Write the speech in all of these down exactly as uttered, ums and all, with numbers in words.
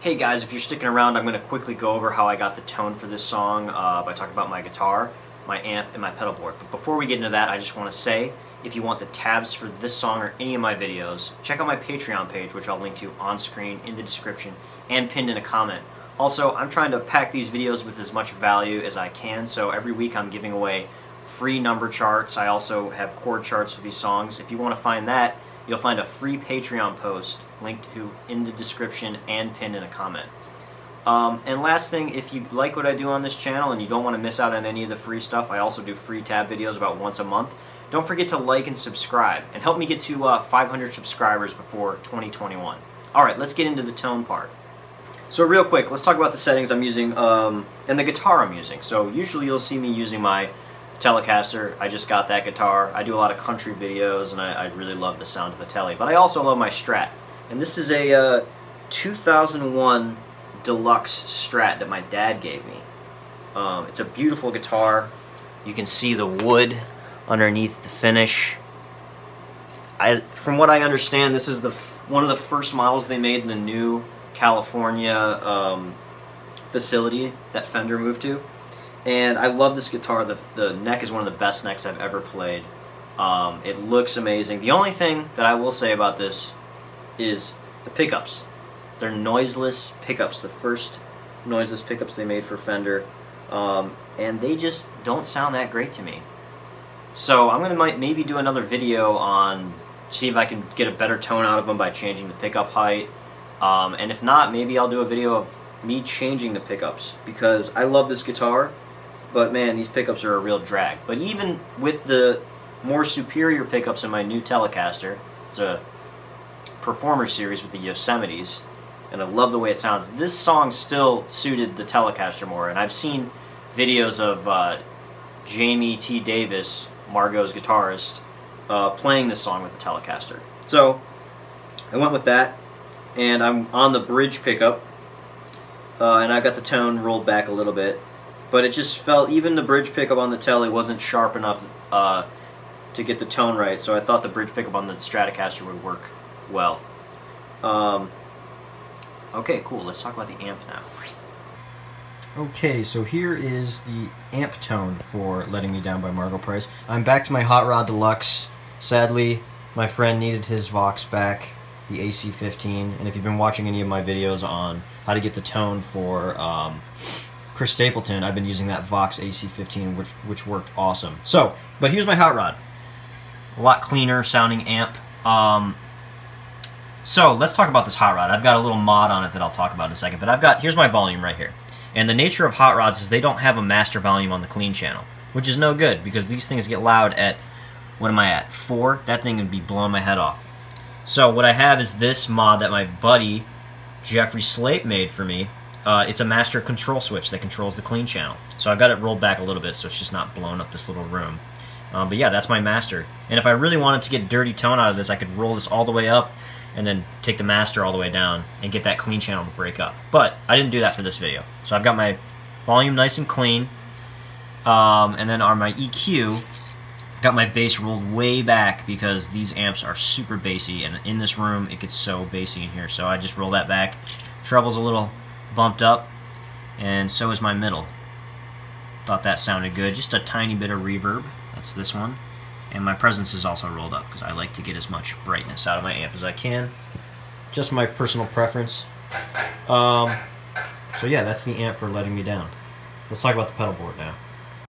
Hey guys, if you're sticking around, I'm going to quickly go over how I got the tone for this song uh, by talking about my guitar, my amp, and my pedal board. But before we get into that, I just want to say, if you want the tabs for this song or any of my videos, check out my Patreon page, which I'll link to on screen, in the description, and pinned in a comment. Also, I'm trying to pack these videos with as much value as I can, so every week I'm giving away free number charts. I also have chord charts for these songs. If you want to find that, you'll find a free Patreon post linked to in the description and pinned in a comment. Um, and last thing, if you like what I do on this channel and you don't want to miss out on any of the free stuff, I also do free tab videos about once a month. Don't forget to like and subscribe, and help me get to uh, five hundred subscribers before twenty twenty-one. Alright, let's get into the tone part. So real quick, let's talk about the settings I'm using, um, and the guitar I'm using. So usually you'll see me using my Telecaster. I just got that guitar. I do a lot of country videos, and I, I really love the sound of a Tele. But I also love my Strat. And this is a uh, two thousand one Deluxe Strat that my dad gave me. Um, it's a beautiful guitar. You can see the wood underneath the finish. I, from what I understand, this is the f one of the first models they made in the new California um, facility that Fender moved to. And I love this guitar. The, the neck is one of the best necks I've ever played. Um, it looks amazing. The only thing that I will say about this is the pickups. They're noiseless pickups, the first noiseless pickups they made for Fender. Um, and they just don't sound that great to me. So I'm going to might maybe do another video on, see if I can get a better tone out of them by changing the pickup height. Um, and if not, maybe I'll do a video of me changing the pickups, because I love this guitar. But man, these pickups are a real drag. But even with the more superior pickups in my new Telecaster, it's a Performer series with the Yosemites, and I love the way it sounds. This song still suited the Telecaster more, and I've seen videos of uh, Jamie T. Davis, Margo's guitarist, uh, playing this song with the Telecaster. So I went with that, and I'm on the bridge pickup, uh, and I got the tone rolled back a little bit. But it just felt, even the bridge pickup on the Tele wasn't sharp enough uh, to get the tone right, so I thought the bridge pickup on the Stratocaster would work well. Um, okay, cool. Let's talk about the amp now. Okay, so here is the amp tone for Letting Me Down by Margo Price. I'm back to my Hot Rod Deluxe. Sadly, my friend needed his Vox back, the A C fifteen, and if you've been watching any of my videos on how to get the tone for Um, Chris Stapleton, I've been using that Vox A C fifteen, which which worked awesome. So, but here's my Hot Rod. A lot cleaner sounding amp. Um, so let's talk about this Hot Rod. I've got a little mod on it that I'll talk about in a second. But I've got, here's my volume right here. And the nature of Hot Rods is they don't have a master volume on the clean channel, which is no good because these things get loud at, what am I at, four? That thing would be blowing my head off. So what I have is this mod that my buddy Jeffrey Slate made for me. Uh, it's a master control switch that controls the clean channel. So I've got it rolled back a little bit so it's just not blowing up this little room. Um, but yeah, that's my master. And if I really wanted to get dirty tone out of this, I could roll this all the way up and then take the master all the way down and get that clean channel to break up. But I didn't do that for this video. So I've got my volume nice and clean. Um, and then on my E Q, got my bass rolled way back because these amps are super bassy. And in this room, it gets so bassy in here. So I just roll that back. Treble's a little bumped up, and so is my middle. Thought that sounded good. Just a tiny bit of reverb. That's this one. And my presence is also rolled up because I like to get as much brightness out of my amp as I can. Just my personal preference. Um, so yeah, that's the amp for Letting Me Down. Let's talk about the pedal board now.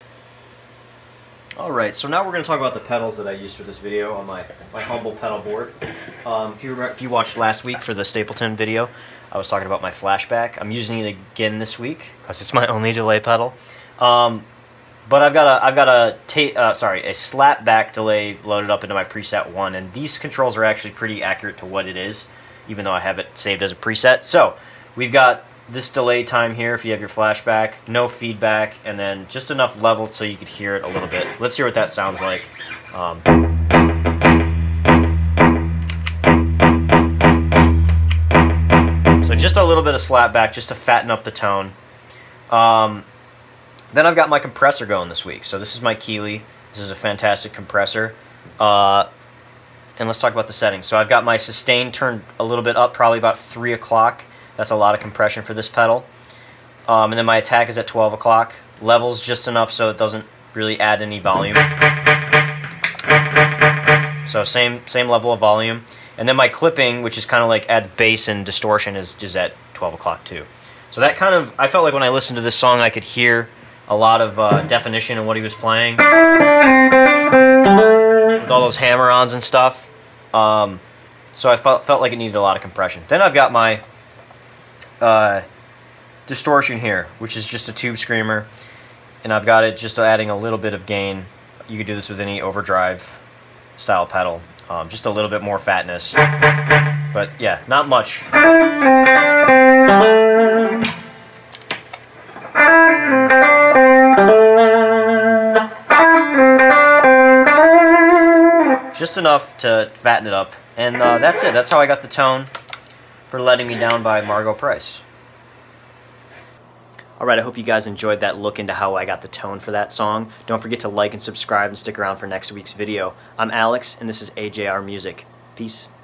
Alright, so now we're going to talk about the pedals that I used for this video on my, my humble pedal board. Um, if, you if you watched last week for the Stapleton video, I was talking about my flashback. I'm using it again this week because it's my only delay pedal. Um, but I've got a I've got a ta uh, sorry a slap back delay loaded up into my preset one, and these controls are actually pretty accurate to what it is, even though I have it saved as a preset. So we've got this delay time here if you have your flashback, no feedback, and then just enough level so you could hear it a little bit. Let's hear what that sounds like. Um, so just a little bit of slap back just to fatten up the tone. Um, then I've got my compressor going this week. So this is my Keeley. This is a fantastic compressor. Uh, and let's talk about the settings. So I've got my sustain turned a little bit up, probably about three o'clock. That's a lot of compression for this pedal. Um, and then my attack is at twelve o'clock. Levels just enough so it doesn't really add any volume. So same same level of volume. And then my clipping, which is kind of like adds bass and distortion, is, is at twelve o'clock too. So that kind of, I felt like when I listened to this song I could hear a lot of uh, definition in what he was playing. With all those hammer-ons and stuff. Um, so I felt, felt like it needed a lot of compression. Then I've got my uh, distortion here, which is just a tube screamer. And I've got it just adding a little bit of gain. You could do this with any overdrive style pedal. Um, just a little bit more fatness. But yeah, not much. Just enough to fatten it up. And uh, that's it. That's how I got the tone for Letting Me Down by Margo Price. Alright, I hope you guys enjoyed that look into how I got the tone for that song. Don't forget to like and subscribe and stick around for next week's video. I'm Alex, and this is A J R Music. Peace.